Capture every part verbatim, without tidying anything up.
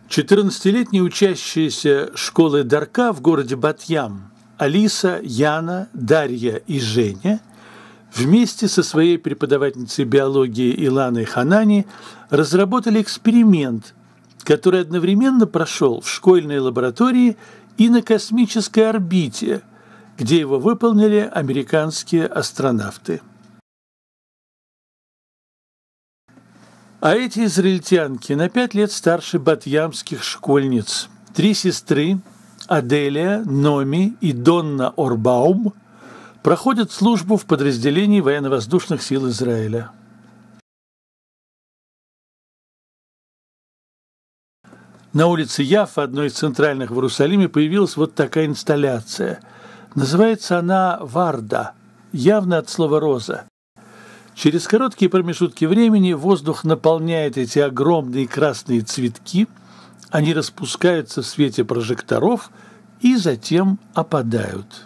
четырнадцатилетние учащиеся школы Дарка в городе Бат-Ям Алиса, Яна, Дарья и Женя вместе со своей преподавательницей биологии Иланой Ханани разработали эксперимент, который одновременно прошел в школьной лаборатории и на космической орбите, где его выполнили американские астронавты. А эти израильтянки на пять лет старше батьямских школьниц. Три сестры – Аделия, Номи и Донна Орбаум – проходят службу в подразделении военно-воздушных сил Израиля. На улице Яффа, одной из центральных в Иерусалиме, появилась вот такая инсталляция. Называется она «Варда», явно от слова «роза». Через короткие промежутки времени воздух наполняет эти огромные красные цветки, они распускаются в свете прожекторов и затем опадают.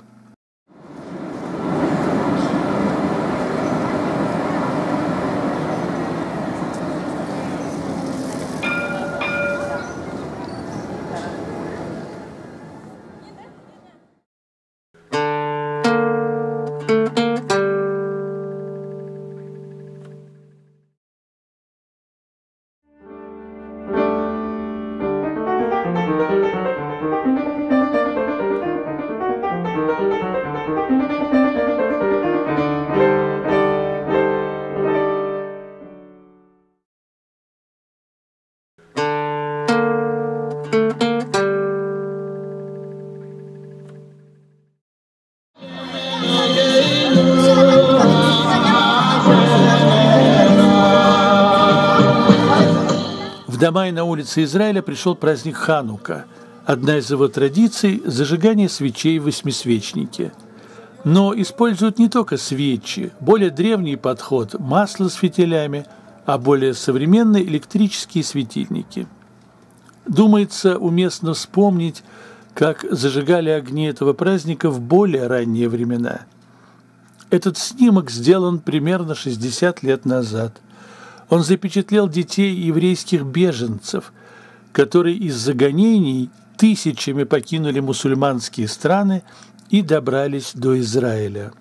В дома и на улице Израиля пришел праздник Ханука. Одна из его традиций – зажигание свечей в восьмисвечнике. Но используют не только свечи, более древний подход – масло с фитилями, а более современные – электрические светильники. Думается, уместно вспомнить, как зажигали огни этого праздника в более ранние времена. Этот снимок сделан примерно шестьдесят лет назад. Он запечатлел детей еврейских беженцев, которые из-за гонений тысячами покинули мусульманские страны и добрались до Израиля.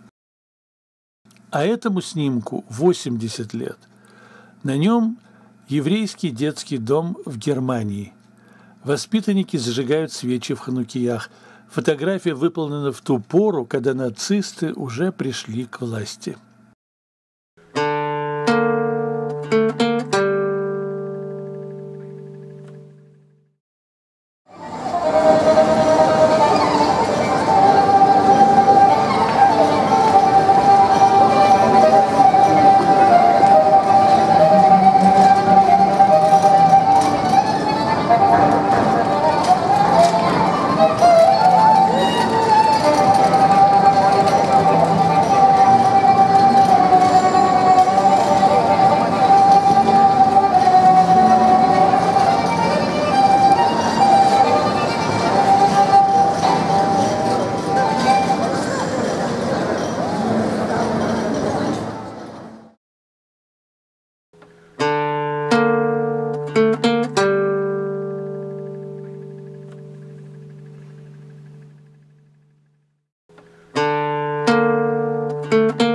А этому снимку восемьдесят лет. На нем еврейский детский дом в Германии. Воспитанники зажигают свечи в ханукиях. Фотография выполнена в ту пору, когда нацисты уже пришли к власти. Thank you.